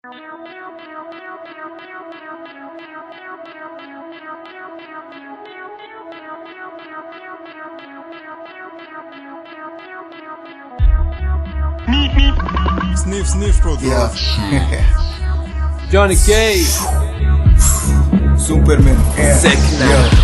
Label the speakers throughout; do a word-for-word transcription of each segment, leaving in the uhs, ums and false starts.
Speaker 1: Sniff, sniff, product.
Speaker 2: Yeah.
Speaker 3: Johnny K.
Speaker 2: Superman. Yeah.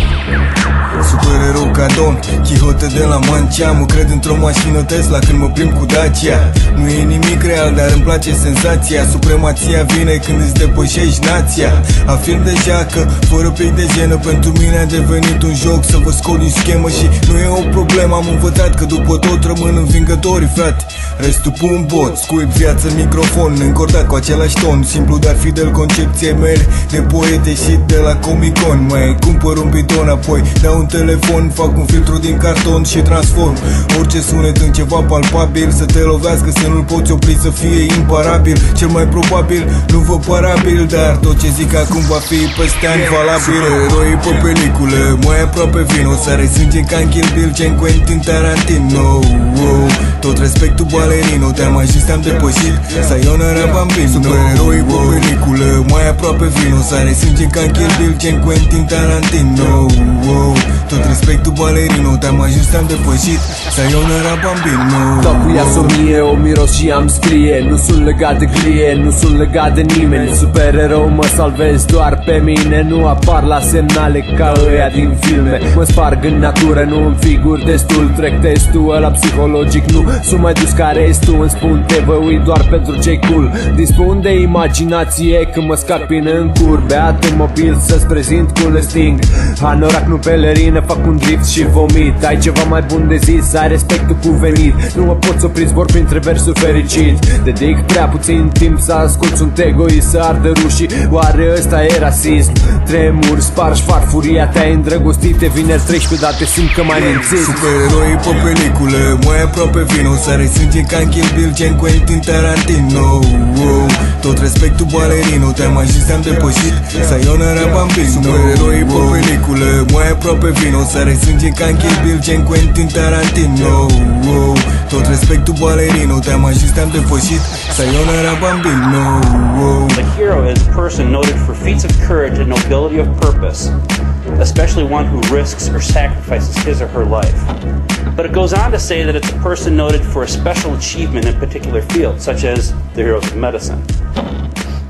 Speaker 2: Supererou ca Don Quixote de la Mancia. Mă cred într-o mașină Tesla când mă plimb cu Dacia. Nu e nimic real, dar îmi place senzația. Supremația vine când îți depășești nația. Afirm deja că fără pic de jenă pentru mine a devenit un joc să vă scot din schemă. Și nu e o problemă, am învățat că după tot rămân învingătorii, frate. Restul pun bot, scuip viață în microfon, încordat cu același ton. Simplu, dar fidel concepției mele de poete și de la Comic Con. Mai cumpăr un piton, apoi dau un telefon, fac un filtru din carton și transform orice sunet în ceva palpabil. Să te lovească, să nu-l poți opri, să fie imparabil. Cel mai probabil nu vă parabil, dar tot ce zic acum va fi peste ani valabil. Supereroi pe peliculă, mai aproape vino, sare sânge ca în Kill Bill, ce-n Quentin Tarantino. Wow. Tot respectul balerino, te-am ajuns, te-am depășit. Sayonara Bambino. Supereroi pe peliculă, mai aproape vino, sare sânge ca în Kill Bill, ce-n Quentin Tarantino. Wow. Tot respectul balerino, te-am ajuns, te-am depășit. Sayonara Bambino.
Speaker 3: Dau cu ea somie, o miros și am scrie. Nu sunt legat de glie, nu sunt legat de nimeni. Supererou, mă salvez doar pe mine. Nu apar la semnale ca ăia din filme. Mă sparg în natură, nu în figuri destul. Trec testul ăla psihologic, nu sunt mai dus ca restul. Îmi spun te vă uit doar pentru ce-i cool. Dispun de imaginație când mă scac până în curbe. Automobil să-ți prezint cum le sting. Anorac, nu pelerină, fac un drift și vomit. Ai ceva mai bun de zis, ai respectul cuvenit. Nu mă poți opri, zbor printre versuri fericit. Dedic prea puțin timp să ascult, sunt egoist, să ardă rușii. Oare ăsta e rasism? Tremuri, spargi farfuria, te-ai îndrăgostit. E vineri treisprezece, dar te simt că mai mințit.
Speaker 2: Supereroi pe peliculă, mai aproape vino, sare sânge ca în Kill Bill, ce-n Quentin Tarantino. Wow. Tot respectul balerino, te-am ajuns, te-am depășit. Sayonara Bambino. Supereroi pe peliculă, mai aproape vino, sare sânge ca în Kill Bill, ce-n Quentin Tarantino. Wow. Tot respectul balerino, te-am ajuns, te-am depășit. Sayonara Bambino. Wow.
Speaker 4: The hero is a person noted for feats of courage and nobility of purpose, especially one who risks or sacrifices his or her life. But it goes on to say that it's a person noted for a special achievement in a particular field, such as the heroes of medicine.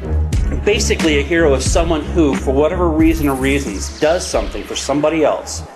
Speaker 4: Basically, a hero is someone who, for whatever reason or reasons, does something for somebody else